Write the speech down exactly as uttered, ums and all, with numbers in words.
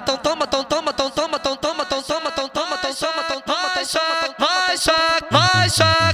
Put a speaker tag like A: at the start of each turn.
A: Tão toma, tão toma, tão toma, tão toma, tão toma, tão toma, tão toma, tão toma, tão toma, vai, vai, vai, vai,